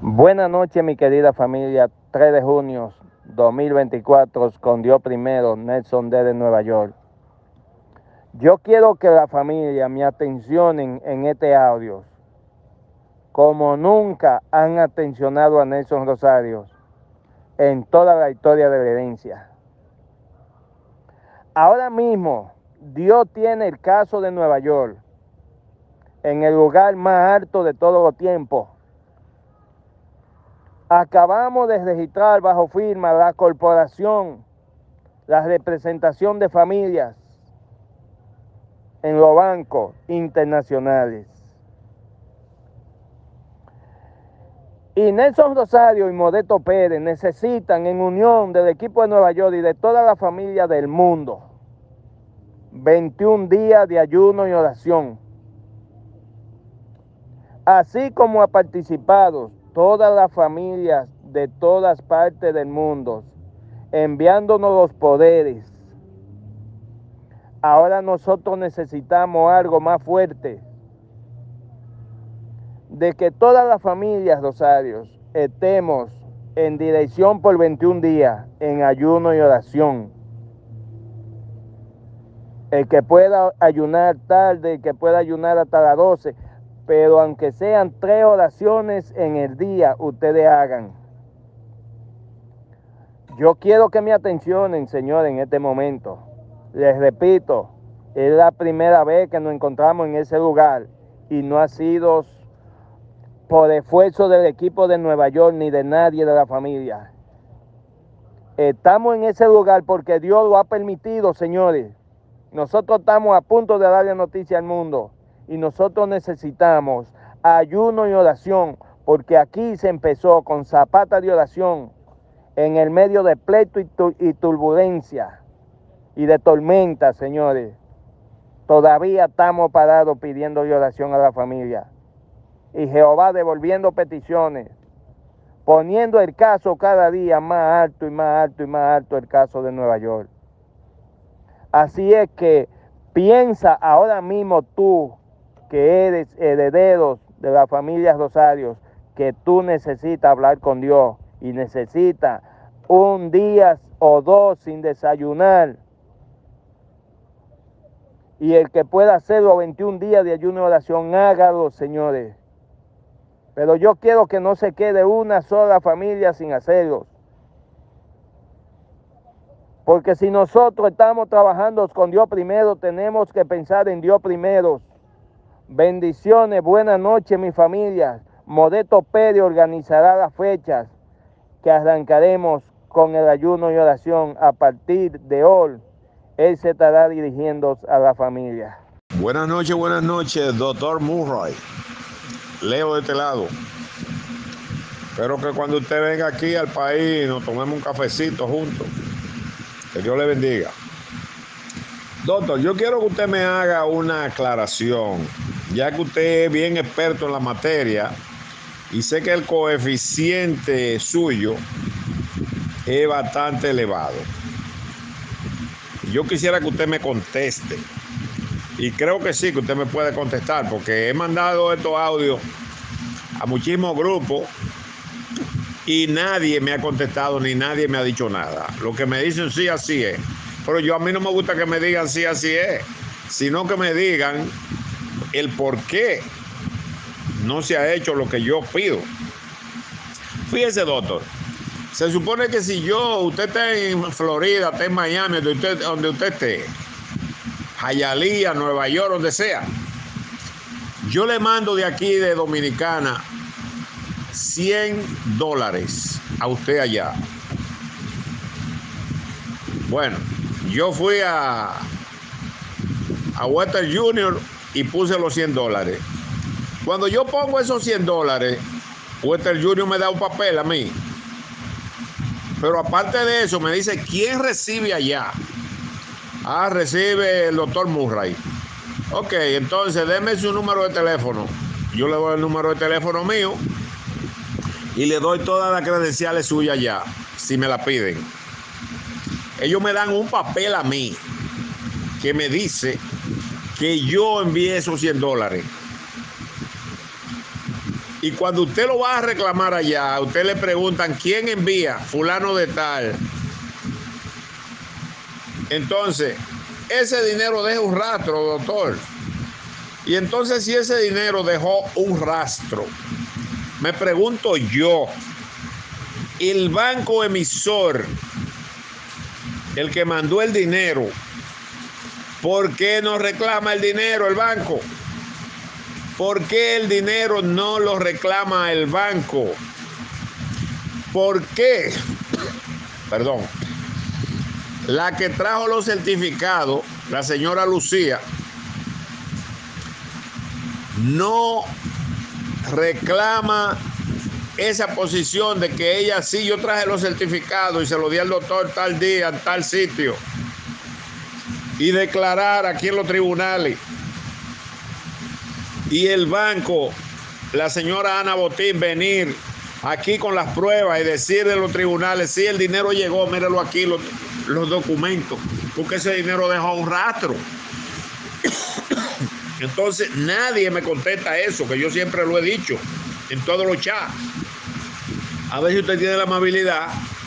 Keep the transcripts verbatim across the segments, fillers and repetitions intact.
Buenas noches, mi querida familia. tres de junio dos mil veinticuatro, con Dios primero, Nelson D. de Nueva York. Yo quiero que la familia me atencionen en este audio, como nunca han atencionado a Nelson Rosario en toda la historia de la herencia. Ahora mismo, Dios tiene el caso de Nueva York en el lugar más alto de todos los tiempos. Acabamos de registrar bajo firma la corporación, la representación de familias en los bancos internacionales. Y Nelson Rosario y Modesto Pérez necesitan, en unión del equipo de Nueva York y de toda la familia del mundo, veintiún días de ayuno y oración. Así como ha participado todas las familias de todas partes del mundo, enviándonos los poderes. Ahora nosotros necesitamos algo más fuerte, de que todas las familias Rosarios estemos en dirección por veintiún días en ayuno y oración. El que pueda ayunar tarde, el que pueda ayunar hasta las doce, pero aunque sean tres oraciones en el día, ustedes hagan. Yo quiero que me atencionen, Señor, en este momento. Les repito, es la primera vez que nos encontramos en ese lugar y no ha sido por esfuerzo del equipo de Nueva York ni de nadie de la familia. Estamos en ese lugar porque Dios lo ha permitido, señores. Nosotros estamos a punto de darle noticia al mundo y nosotros necesitamos ayuno y oración, porque aquí se empezó con zapata de oración en el medio de pleito y, tu y turbulencia y de tormenta, señores. Todavía estamos parados pidiendo oración a la familia. Y Jehová devolviendo peticiones, poniendo el caso cada día más alto y más alto y más alto, el caso de Nueva York. Así es que piensa ahora mismo tú, que eres heredero de la familia Rosario, que tú necesitas hablar con Dios y necesitas un día o dos sin desayunar. Y el que pueda hacerlo veintiún días de ayuno y oración, hágalo, señores. Pero yo quiero que no se quede una sola familia sin hacerlo. Porque si nosotros estamos trabajando con Dios primero, tenemos que pensar en Dios primero. Bendiciones, buenas noches, mi familia. Modesto Pérez organizará las fechas que arrancaremos con el ayuno y oración. A partir de hoy, él se estará dirigiendo a la familia. Buenas noches, buenas noches, doctor Murray. Leo de este lado. Espero que cuando usted venga aquí al país nos tomemos un cafecito juntos. Que Dios le bendiga. Doctor, yo quiero que usted me haga una aclaración, ya que usted es bien experto en la materia y sé que el coeficiente suyo es bastante elevado. Yo quisiera que usted me conteste. Y creo que sí, que usted me puede contestar, porque he mandado estos audios a muchísimos grupos y nadie me ha contestado, ni nadie me ha dicho nada. Lo que me dicen sí, así es. Pero yo a mí no me gusta que me digan sí, así es, sino que me digan el por qué no se ha hecho lo que yo pido. Fíjese, doctor, se supone que si yo, usted está en Florida, está en Miami, donde usted, donde usted esté, Hialeah, Nueva York, donde sea, yo le mando de aquí, de Dominicana, cien dólares a usted allá. Bueno, yo fui a, a Western Junior y puse los cien dólares. Cuando yo pongo esos cien dólares, Western Junior me da un papel a mí. Pero aparte de eso, me dice, ¿quién recibe allá? Ah, recibe el doctor Murray. Ok, entonces déme su número de teléfono. Yo le doy el número de teléfono mío y le doy todas las credenciales suyas allá, si me la piden. Ellos me dan un papel a mí que me dice que yo envié esos cien dólares. Y cuando usted lo va a reclamar allá, a usted le preguntan quién envía, fulano de tal. Entonces, ese dinero deja un rastro, doctor. Y entonces, si ese dinero dejó un rastro, me pregunto yo, el banco emisor, el que mandó el dinero, ¿por qué no reclama el dinero el banco? ¿Por qué el dinero no lo reclama el banco? ¿Por qué? Perdón. La que trajo los certificados, la señora Lucía, no reclama esa posición de que ella sí, yo traje los certificados y se lo di al doctor tal día, en tal sitio, y declarar aquí en los tribunales. Y el banco, la señora Ana Botín, venir aquí con las pruebas y decirle a los tribunales, sí, el dinero llegó, míralo aquí, los, los documentos, porque ese dinero dejó un rastro. Entonces nadie me contesta eso, que yo siempre lo he dicho en todos los chats. A ver si usted tiene la amabilidad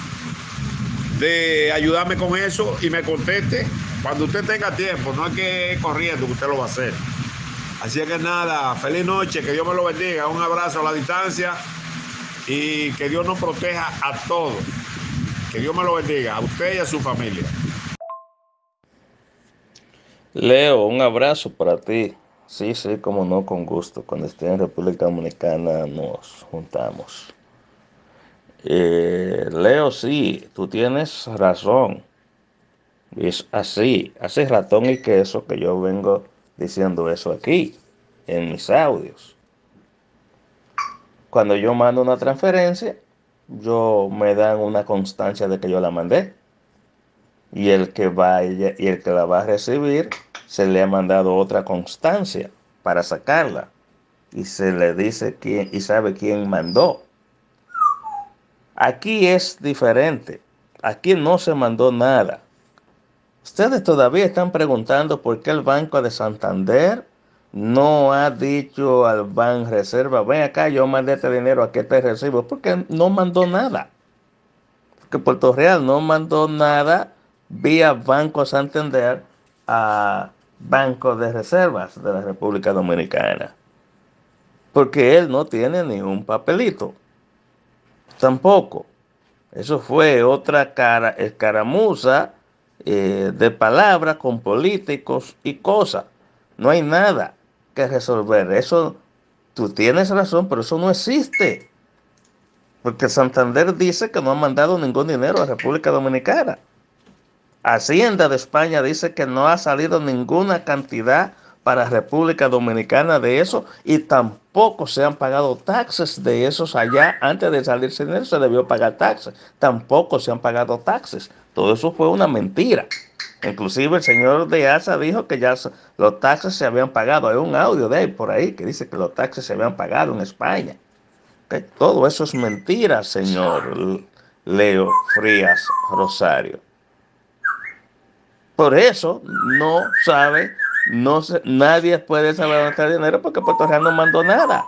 de ayudarme con eso y me conteste cuando usted tenga tiempo. No es que corriendo que usted lo va a hacer. Así que nada, feliz noche, que Dios me lo bendiga, un abrazo a la distancia y que Dios nos proteja a todos. Que Dios me lo bendiga, a usted y a su familia. Leo, un abrazo para ti. Sí, sí, como no, con gusto. Cuando esté en República Dominicana nos juntamos. Eh, Leo, sí, tú tienes razón. Es así, hace ratón y queso que yo vengo diciendo eso aquí, en mis audios. Cuando yo mando una transferencia, yo me dan una constancia de que yo la mandé. Y el que va y el que la va a recibir, se le ha mandado otra constancia para sacarla. Y se le dice quién y sabe quién mandó. Aquí es diferente. Aquí no se mandó nada. Ustedes todavía están preguntando por qué el Banco de Santander no ha dicho al Banreserva, ven acá, yo mandé este dinero, aquí te recibo, porque no mandó nada. Porque Puerto Real no mandó nada vía Banco Santander a Banco de Reservas de la República Dominicana. Porque él no tiene ni un papelito. Tampoco. Eso fue otra cara, escaramuza eh, de palabras con políticos y cosas. No hay nada que resolver. Eso, tú tienes razón, pero eso no existe. Porque Santander dice que no ha mandado ningún dinero a República Dominicana. Hacienda de España dice que no ha salido ninguna cantidad para República Dominicana de eso y tampoco se han pagado taxes de esos allá. Antes de salirse dinero se debió pagar taxes. Tampoco se han pagado taxes. Todo eso fue una mentira. Inclusive el señor de A S A dijo que ya los taxes se habían pagado. Hay un audio de él por ahí que dice que los taxes se habían pagado en España. ¿Okay? Todo eso es mentira, señor Leo Frías Rosario. Por eso no sabe, no se, nadie puede saber dónde está el dinero porque Puerto Real no mandó nada.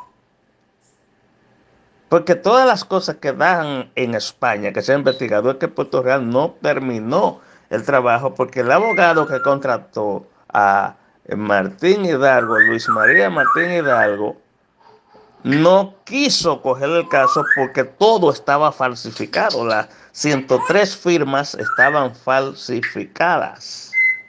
Porque todas las cosas que dan en España, que se ha investigado, es que Puerto Real no terminó el trabajo porque el abogado que contrató a Martín Hidalgo, Luis María Martín Hidalgo, no quiso coger el caso porque todo estaba falsificado. Las ciento tres firmas estaban falsificadas.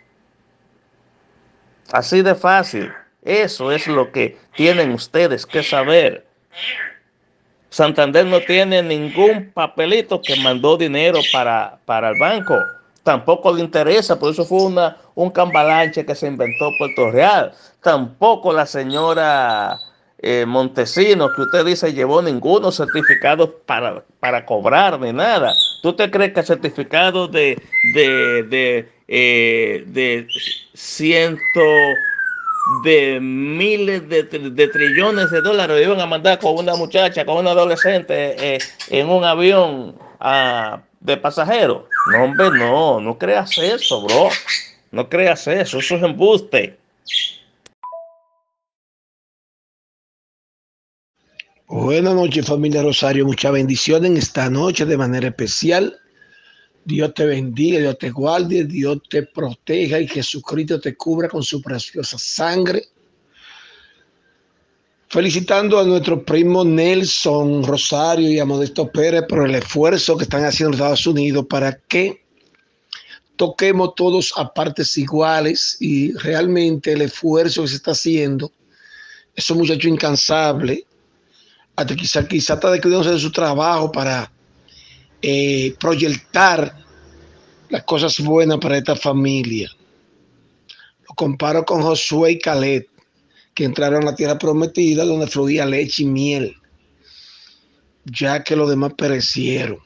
Así de fácil. Eso es lo que tienen ustedes que saber. Santander no tiene ningún papelito que mandó dinero para, para el banco. Tampoco le interesa, por eso fue una, un cambalache que se inventó Puerto Real. Tampoco la señora eh, Montesinos, que usted dice, llevó ninguno certificado para, para cobrar ni nada. ¿Tú te crees que el certificado de, de, de, eh, de ciento... de miles de, de trillones de dólares iban a mandar con una muchacha, con una adolescente eh, en un avión uh, de pasajeros? No, hombre, no, no creas eso, bro. No creas eso, eso es embuste. Buenas noches, familia Rosario. Muchas bendiciones en esta noche de manera especial. Dios te bendiga, Dios te guarde, Dios te proteja y Jesucristo te cubra con su preciosa sangre. Felicitando a nuestro primo Nelson Rosario y a Modesto Pérez por el esfuerzo que están haciendo en Estados Unidos para que toquemos todos a partes iguales, y realmente el esfuerzo que se está haciendo, esos muchachos incansables, hasta quizá, quizá está descuidándose de su trabajo para eh, proyectar las cosas buenas para esta familia. Lo comparo con Josué y Caleb, que entraron a la tierra prometida donde fluía leche y miel, ya que los demás perecieron.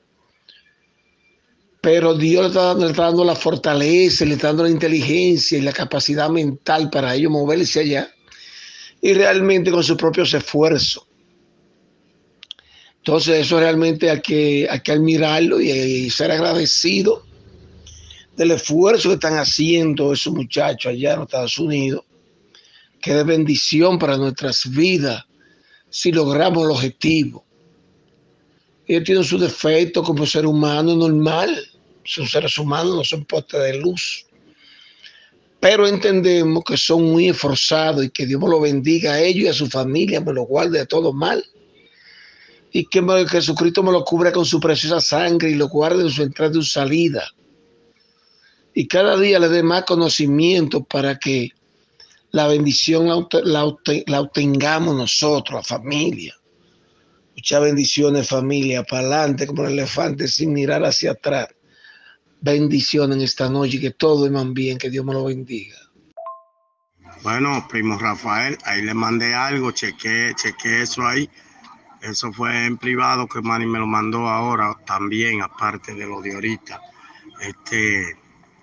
Pero Dios le está, dando, le está dando la fortaleza, le está dando la inteligencia y la capacidad mental para ellos moverse allá, y realmente con sus propios esfuerzos. Entonces eso realmente hay que, hay que admirarlo y, y ser agradecido del esfuerzo que están haciendo esos muchachos allá en los Estados Unidos, que es bendición para nuestras vidas si logramos el objetivo. Ellos tienen sus defectos como ser humano normal, son seres humanos, no son postes de luz, pero entendemos que son muy esforzados y que Dios me lo bendiga a ellos y a su familia, me lo guarde de todo mal, y que Jesucristo me lo cubra con su preciosa sangre y lo guarde en su entrada y su salida, y cada día le dé más conocimiento para que la bendición la, la, la obtengamos nosotros, la familia. Muchas bendiciones, familia, para adelante como el elefante sin mirar hacia atrás. Bendiciones en esta noche, que todo iban bien, que Dios me lo bendiga. Bueno, primo Rafael, ahí le mandé algo, chequé, chequé eso ahí. Eso fue en privado que Manny me lo mandó ahora también, aparte de lo de ahorita. Este,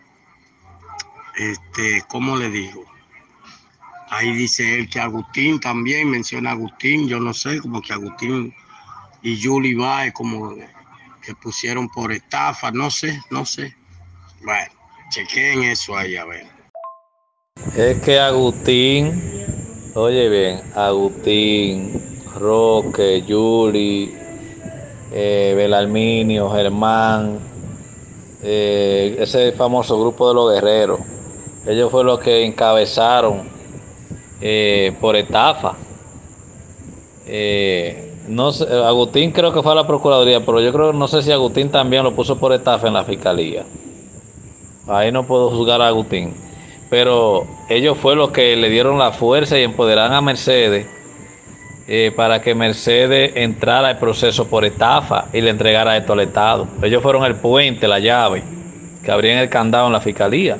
este, ¿cómo le digo? Ahí dice él que Agustín también, menciona a Agustín, yo no sé, como que Agustín y Julie Baez como que pusieron por estafa, no sé, no sé. Bueno, chequeen eso ahí a ver. Es que Agustín, oye bien, Agustín, Roque, Yuli, eh, Belarminio, Germán, eh, ese famoso grupo de los guerreros, ellos fueron los que encabezaron eh, por estafa. Eh, no sé, Agustín creo que fue a la Procuraduría, pero yo creo, no sé si Agustín también lo puso por estafa en la Fiscalía. Ahí no puedo juzgar a Agustín. Pero ellos fueron los que le dieron la fuerza y empoderaron a Mercedes eh, para que Mercedes entrara al proceso por estafa y le entregara esto al Estado. Ellos fueron el puente, la llave, que abrían el candado en la Fiscalía.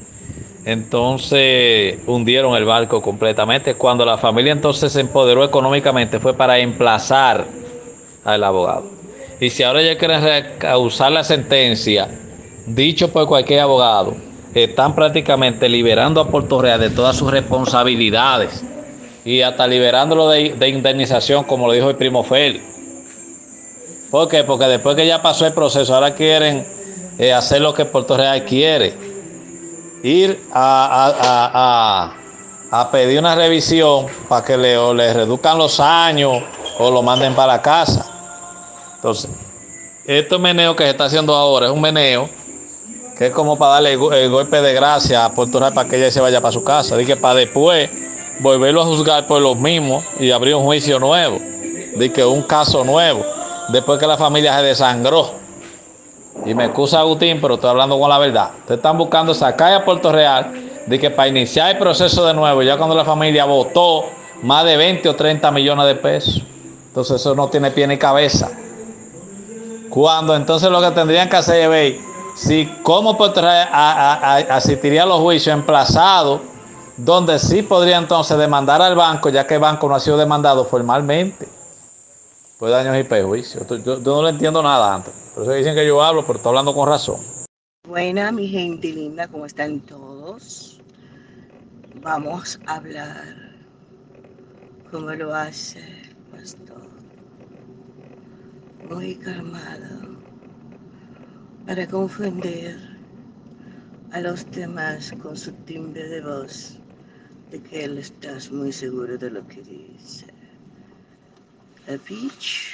Entonces hundieron el barco completamente. Cuando la familia entonces se empoderó económicamente fue para emplazar al abogado. Y si ahora ya quieren recausar la sentencia, dicho por cualquier abogado, están prácticamente liberando a Puerto Real de todas sus responsabilidades y hasta liberándolo de, de indemnización, como lo dijo el primo Fel. ¿Por qué? Porque después que ya pasó el proceso, ahora quieren eh, hacer lo que Puerto Real quiere, ir a, a, a, a, a pedir una revisión para que le, o le reduzcan los años o lo manden para la casa. Entonces, este meneo que se está haciendo ahora es un meneo que es como para darle el, el golpe de gracia a Puerto Real para que ella se vaya para su casa. Dice que para después volverlo a juzgar por los mismos y abrir un juicio nuevo. Dice que un caso nuevo, después que la familia se desangró. Y me excusa Agustín, pero estoy hablando con la verdad. Ustedes están buscando sacar a Puerto Real de que para iniciar el proceso de nuevo, ya cuando la familia votó más de veinte o treinta millones de pesos. Entonces eso no tiene pie ni cabeza. Cuando entonces lo que tendrían que hacer es ver si cómo Puerto Real a, a, a, asistiría a los juicios emplazados, donde sí podría entonces demandar al banco, ya que el banco no ha sido demandado formalmente por daños y perjuicios. Yo, yo, yo no le entiendo nada antes. Por eso dicen que yo hablo, pero estoy hablando con razón. Buena, mi gente linda, ¿cómo están todos? Vamos a hablar como lo hace el pastor, muy calmado, para confundir a los demás con su timbre de voz de que él está muy seguro de lo que dice. Beach.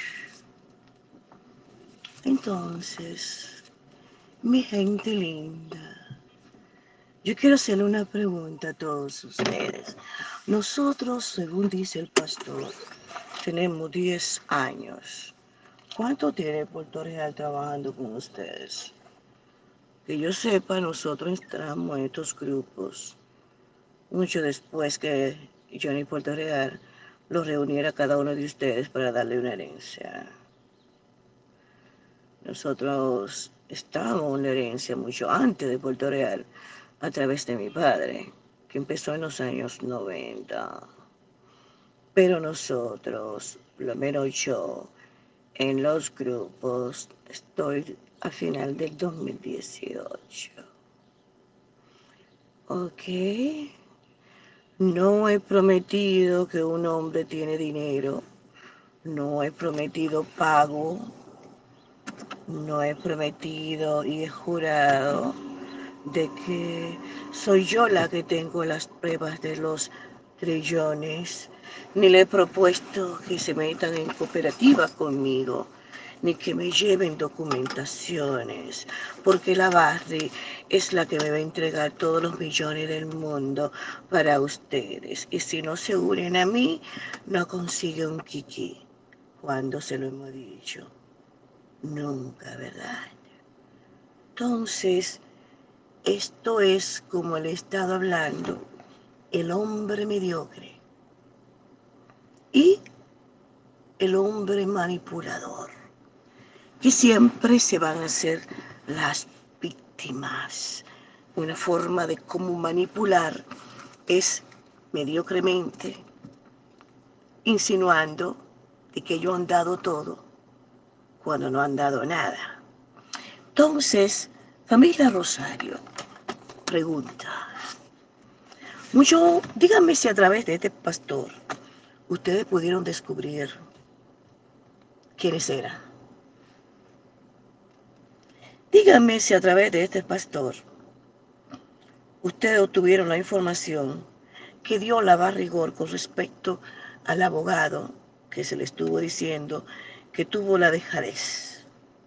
Entonces, mi gente linda, yo quiero hacerle una pregunta a todos ustedes. Nosotros, según dice el pastor, tenemos diez años. ¿Cuánto tiene Puerto Real trabajando con ustedes? Que yo sepa, nosotros entramos en estos grupos mucho después que Johnny Puerto Real los reuniera a cada uno de ustedes para darle una herencia. Nosotros estábamos en la herencia mucho antes de Puerto Real, a través de mi padre, que empezó en los años noventa. Pero nosotros, por lo menos yo, en los grupos, estoy a final del dos mil dieciocho. Ok. No he prometido que un hombre tiene dinero. No he prometido pago. No he prometido y he jurado de que soy yo la que tengo las pruebas de los trillones. Ni le he propuesto que se metan en cooperativa conmigo, ni que me lleven documentaciones, porque la Barry es la que me va a entregar todos los millones del mundo para ustedes. Y si no se unen a mí, no consigue un kiki. ¿Cuándo se lo hemos dicho? Nunca, ¿verdad? Entonces, esto es, como le he estado hablando, el hombre mediocre y el hombre manipulador, que siempre se van a hacer las víctimas. Una forma de cómo manipular es mediocremente insinuando de que ellos han dado todo cuando no han dado nada. Entonces, familia Rosario pregunta, mucho, díganme si a través de este pastor ustedes pudieron descubrir quiénes eran. Díganme si a través de este pastor ustedes obtuvieron la información que dio la Barrigor con respecto al abogado que se le estuvo diciendo que tuvo la dejadez.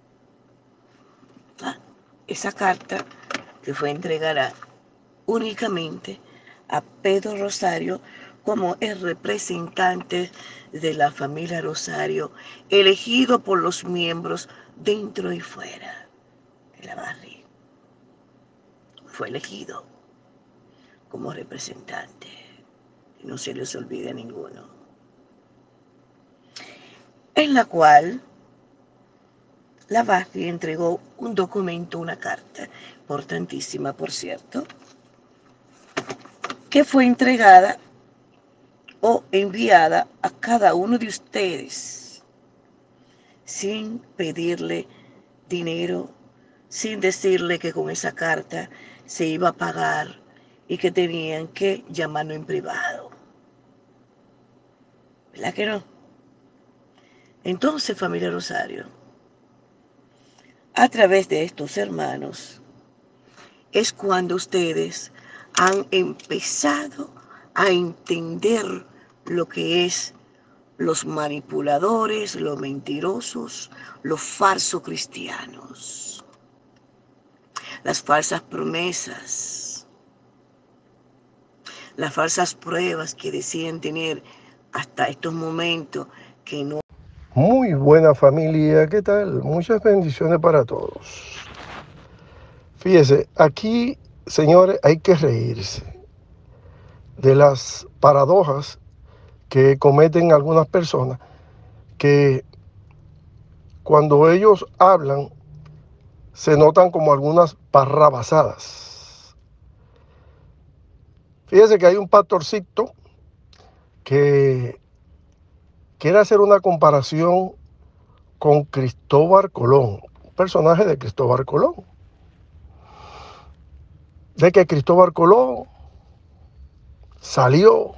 Ah, esa carta que fue entregada únicamente a Pedro Rosario como el representante de la familia Rosario, elegido por los miembros dentro y fuera de la Barri. Fue elegido como representante, y no se les olvide a ninguno. En la cual la Barri entregó un documento, una carta, importantísima por cierto, que fue entregada o enviada a cada uno de ustedes sin pedirle dinero, sin decirle que con esa carta se iba a pagar y que tenían que llamarlo en privado. ¿Verdad que no? Entonces, familia Rosario, a través de estos hermanos, es cuando ustedes han empezado a entender lo que es los manipuladores, los mentirosos, los falsos cristianos, las falsas promesas, las falsas pruebas que decían tener hasta estos momentos que no. Muy buena familia, ¿qué tal? Muchas bendiciones para todos. Fíjese, aquí, señores, hay que reírse de las paradojas que cometen algunas personas, que cuando ellos hablan se notan como algunas parrabasadas. Fíjese que hay un pastorcito que quiere hacer una comparación con Cristóbal Colón, un personaje de Cristóbal Colón, de que Cristóbal Colón salió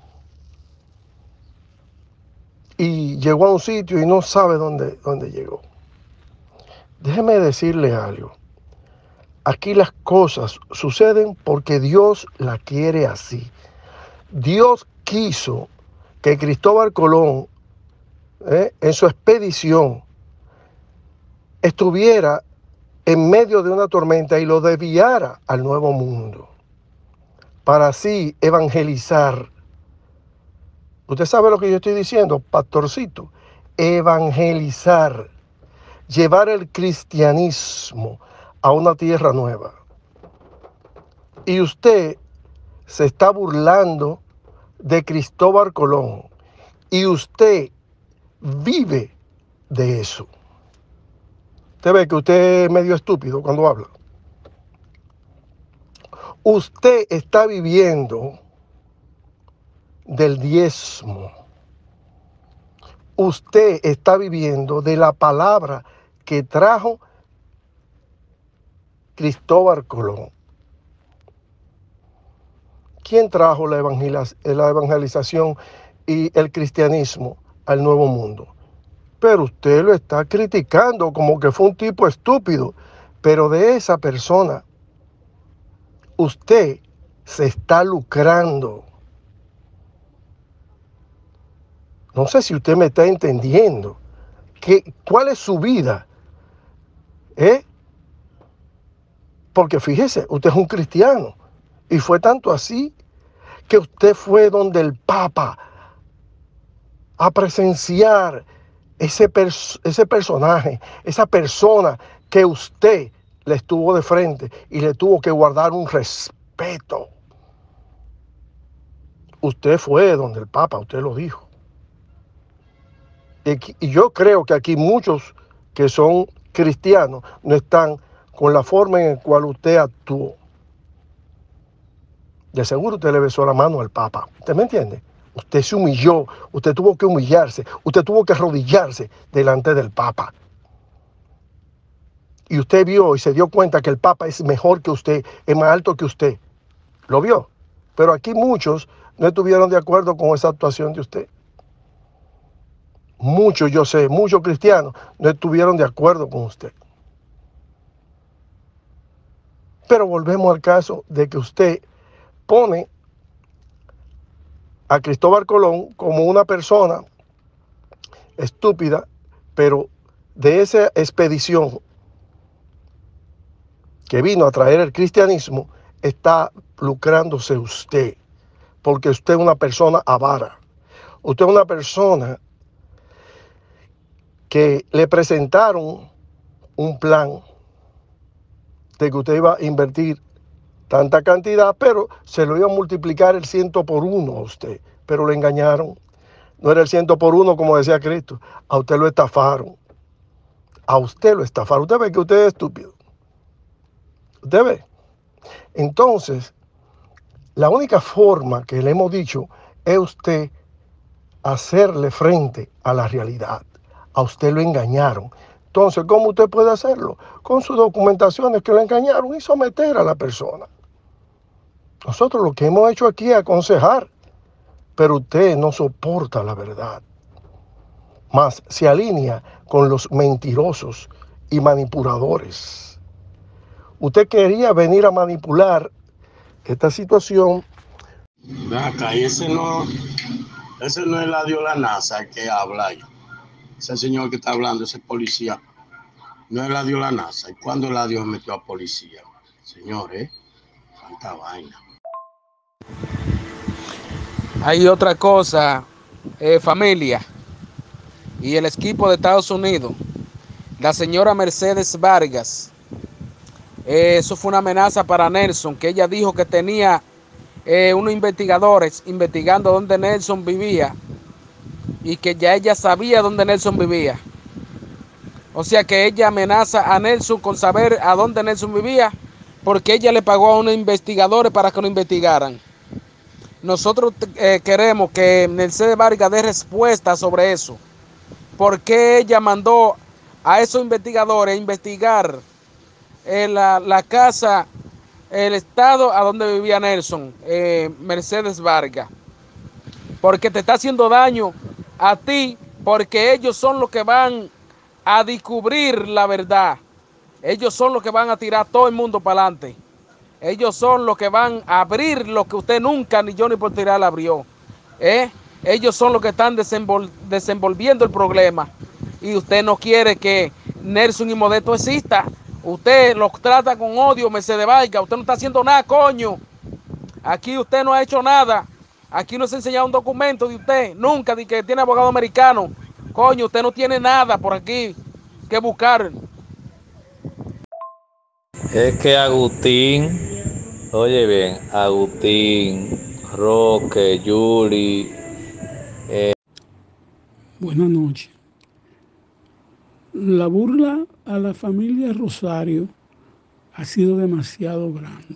y llegó a un sitio y no sabe dónde, dónde llegó. Déjeme decirle algo. Aquí las cosas suceden porque Dios la quiere así. Dios quiso que Cristóbal Colón eh, en su expedición, estuviera en medio de una tormenta y lo desviara al Nuevo Mundo, para así evangelizar. Usted sabe lo que yo estoy diciendo, pastorcito, evangelizar, llevar el cristianismo a una tierra nueva. Y usted se está burlando de Cristóbal Colón y usted vive de eso. Usted ve que usted es medio estúpido cuando habla. Usted está viviendo del diezmo. Usted está viviendo de la palabra que trajo Cristóbal Colón. ¿Quién trajo la evangelización y el cristianismo al Nuevo Mundo? Pero usted lo está criticando como que fue un tipo estúpido. Pero de esa persona, usted se está lucrando. No sé si usted me está entendiendo. ¿Qué, ¿Cuál es su vida? ¿Eh? Porque fíjese, usted es un cristiano. Y fue tanto así que usted fue donde el Papa a presenciar ese, pers ese personaje, esa persona que usted le estuvo de frente y le tuvo que guardar un respeto. Usted fue donde el Papa, usted lo dijo. Y, y yo creo que aquí muchos que son cristianos no están con la forma en la cual usted actuó. De seguro usted le besó la mano al Papa. ¿Usted me entiende? Usted se humilló, usted tuvo que humillarse, usted tuvo que arrodillarse delante del Papa. Y usted vio y se dio cuenta que el Papa es mejor que usted, es más alto que usted. ¿Lo vio? Pero aquí muchos no estuvieron de acuerdo con esa actuación de usted. Muchos, yo sé, muchos cristianos no estuvieron de acuerdo con usted. Pero volvemos al caso de que usted pone a Cristóbal Colón como una persona estúpida, pero de esa expedición que vino a traer el cristianismo, está lucrándose usted, porque usted es una persona avara. Usted es una persona que le presentaron un plan de que usted iba a invertir tanta cantidad, pero se lo iba a multiplicar el ciento por uno a usted, pero le engañaron. No era el ciento por uno como decía Cristo, a usted lo estafaron. A usted lo estafaron. Usted ve que usted es estúpido. Usted ve. Entonces, la única forma que le hemos dicho es usted hacerle frente a la realidad. A usted lo engañaron. Entonces, ¿cómo usted puede hacerlo? Con sus documentaciones que lo engañaron y someter a la persona. Nosotros lo que hemos hecho aquí es aconsejar, pero usted no soporta la verdad. Más se alinea con los mentirosos y manipuladores. Usted quería venir a manipular esta situación. Ven acá, y ese no, ese no es el Eladio Lanasa el que habla ahí. Ese señor que está hablando, ese policía, no es Eladio Lanasa. ¿Y cuándo Eladio metió a policía? Señor, ¿eh? Tanta vaina. Hay otra cosa, eh, familia, y el equipo de Estados Unidos, la señora Mercedes Vargas, eh, eso fue una amenaza para Nelson, que ella dijo que tenía eh, unos investigadores investigando dónde Nelson vivía y que ya ella sabía dónde Nelson vivía. O sea que ella amenaza a Nelson con saber a dónde Nelson vivía porque ella le pagó a unos investigadores para que lo investigaran. Nosotros eh, queremos que Mercedes Vargas dé respuesta sobre eso. ¿Por qué ella mandó a esos investigadores a investigar eh, la, la casa, el estado a donde vivía Nelson, eh, Mercedes Vargas? Porque te está haciendo daño a ti, porque ellos son los que van a descubrir la verdad. Ellos son los que van a tirar todo el mundo para adelante. Ellos son los que van a abrir lo que usted nunca, ni yo ni por tirar, abrió. ¿Eh? Ellos son los que están desenvol desenvolviendo el problema. Y usted no quiere que Nelson y Modesto exista. Usted los trata con odio, Mercedes Vargas. Usted no está haciendo nada, coño. Aquí usted no ha hecho nada. Aquí no se ha enseñado un documento de usted. Nunca, de que tiene abogado americano. Coño, usted no tiene nada por aquí que buscar. Es que Agustín, oye bien, Agustín, Roque, Yuri. Eh... Buenas noches. La burla a la familia Rosario ha sido demasiado grande.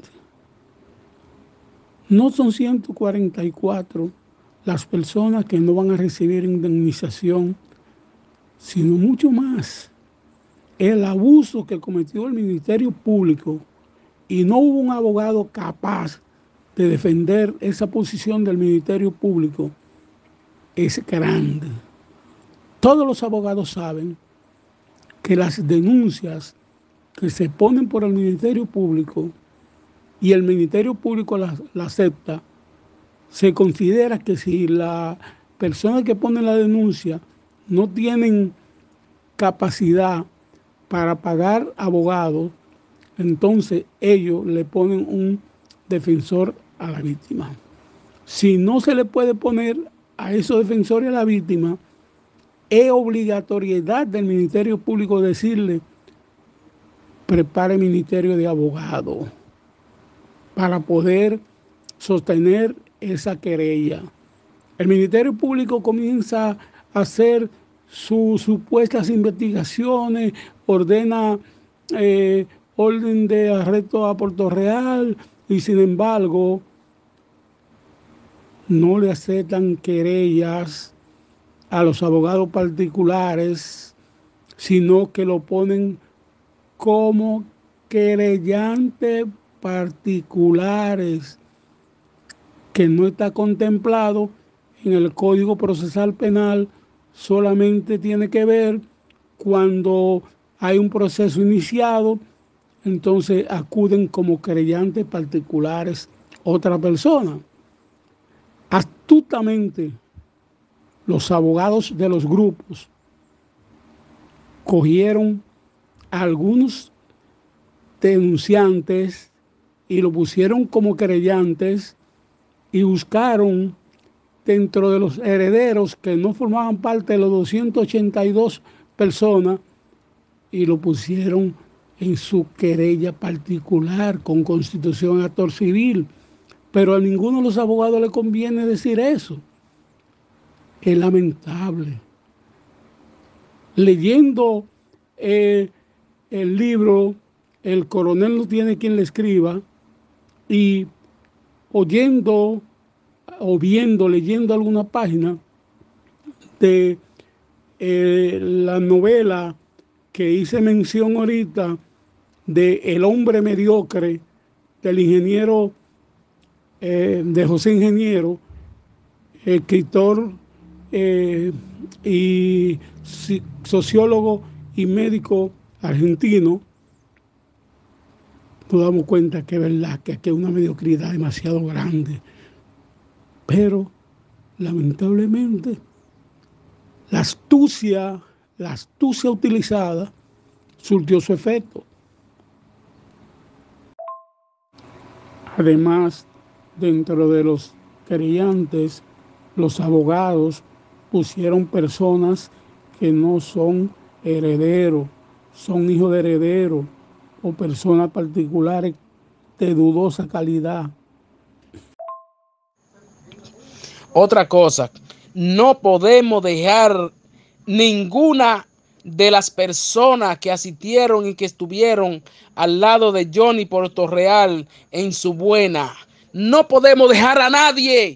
No son ciento cuarenta y cuatro las personas que no van a recibir indemnización, sino mucho más. El abuso que cometió el Ministerio Público y no hubo un abogado capaz de defender esa posición del Ministerio Público es grande. Todos los abogados saben que las denuncias que se ponen por el Ministerio Público y el Ministerio Público la, la acepta, se considera que si la persona que pone la denuncia no tienen capacidad para pagar abogados, entonces ellos le ponen un defensor a la víctima. Si no se le puede poner a esos defensores a la víctima, es obligatoriedad del Ministerio Público decirle: prepare ministerio de abogados para poder sostener esa querella. El Ministerio Público comienza a hacer sus supuestas investigaciones, ordena eh, orden de arresto a Puerto Real y sin embargo no le aceptan querellas a los abogados particulares, sino que lo ponen como querellantes particulares, que no está contemplado en el Código Procesal Penal. Solamente tiene que ver cuando hay un proceso iniciado, entonces acuden como querellantes particulares otra persona. Astutamente, los abogados de los grupos cogieron a algunos denunciantes y lo pusieron como querellantes y buscaron dentro de los herederos que no formaban parte de los doscientas ochenta y dos personas y lo pusieron en su querella particular con constitución de actor civil. Pero a ninguno de los abogados le conviene decir eso. Es lamentable. Leyendo eh, el libro, el coronel no tiene quien le escriba, y oyendo o viendo, leyendo alguna página de eh, la novela que hice mención ahorita de El hombre mediocre, del ingeniero, eh, de José Ingeniero, escritor eh, y sociólogo y médico argentino, nos damos cuenta que es verdad que aquí hay una mediocridad demasiado grande. Pero, lamentablemente, la astucia, la astucia utilizada surtió su efecto. Además, dentro de los querellantes, los abogados pusieron personas que no son herederos, son hijos de herederos o personas particulares de dudosa calidad. Otra cosa, no podemos dejar ninguna de las personas que asistieron y que estuvieron al lado de Johnny Portorreal en su buena. No podemos dejar a nadie.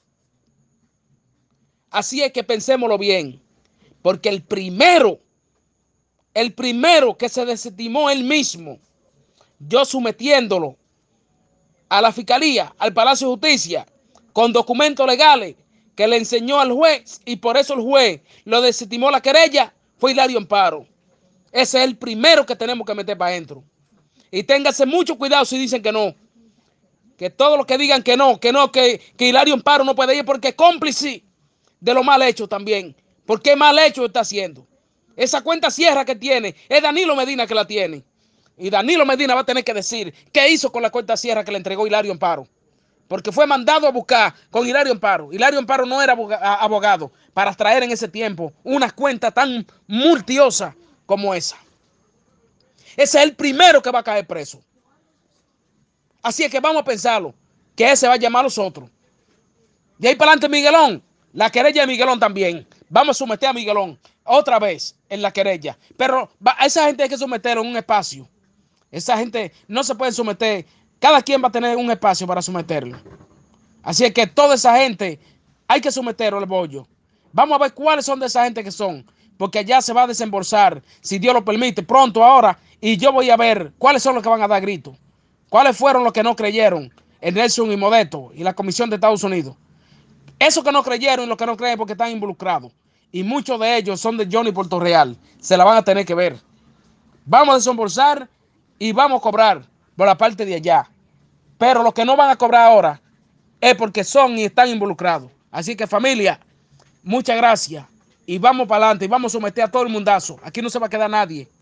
Así es que pensémoslo bien, porque el primero, el primero que se desestimó él mismo, yo sometiéndolo a la fiscalía, al Palacio de Justicia, con documentos legales que le enseñó al juez y por eso el juez lo desestimó la querella, fue Hilario Amparo. Ese es el primero que tenemos que meter para adentro. Y ténganse mucho cuidado si dicen que no. Que todos los que digan que no, que no, que, que Hilario Amparo no puede ir porque es cómplice. de lo mal hecho también. Porque mal hecho está haciendo. Esa cuenta cierra que tiene, es Danilo Medina que la tiene. Y Danilo Medina va a tener que decir qué hizo con la cuenta cierra que le entregó Hilario Amparo. Porque fue mandado a buscar con Hilario Amparo. Hilario Amparo no era abogado para traer en ese tiempo una cuenta tan multiosa como esa. Ese es el primero que va a caer preso. Así es que vamos a pensarlo, que ese va a llamar a los otros. De ahí para adelante Miguelón, la querella de Miguelón también. Vamos a someter a Miguelón otra vez en la querella. Pero a esa gente hay que someterlo en un espacio. Esa gente no se puede someter. Cada quien va a tener un espacio para someterlo. Así es que toda esa gente hay que someterlo al bollo. Vamos a ver cuáles son de esa gente que son. Porque allá se va a desembolsar, si Dios lo permite, pronto ahora. Y yo voy a ver cuáles son los que van a dar gritos. Cuáles fueron los que no creyeron en Nelson y Modesto y la Comisión de Estados Unidos. Esos que no creyeron y los que no creen porque están involucrados. Y muchos de ellos son de Johnny Puerto Real. Se la van a tener que ver. Vamos a desembolsar y vamos a cobrar por la parte de allá. Pero los que no van a cobrar ahora es porque son y están involucrados. Así que familia, muchas gracias. Y vamos para adelante y vamos a someter a todo el mundazo. Aquí no se va a quedar nadie.